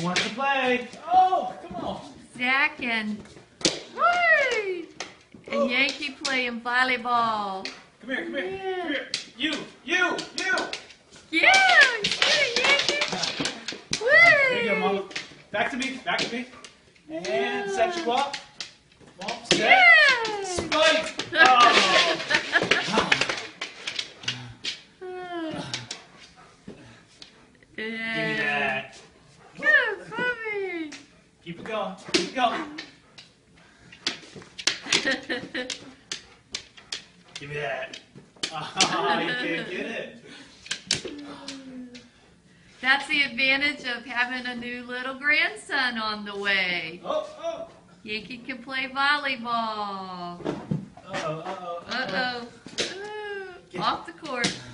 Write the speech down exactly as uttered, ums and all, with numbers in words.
Who wants to play? Oh, come on. Zach and Woo! and Yankee playing volleyball. Come here, come here, come here. You, you, you. Yeah, yeah, Yankee. Woo! There you go, Mama. Back to me, back to me. And set you up. Well, set. Yeah. Spike. Oh. Give me that. Good puppy. Keep it going. Keep it going. Give me that. Oh, you can't get it. That's the advantage of having a new little grandson on the way. Oh, oh. Yankee can play volleyball. Uh-oh, uh-oh, uh-oh. Uh-oh. Ooh, off the court.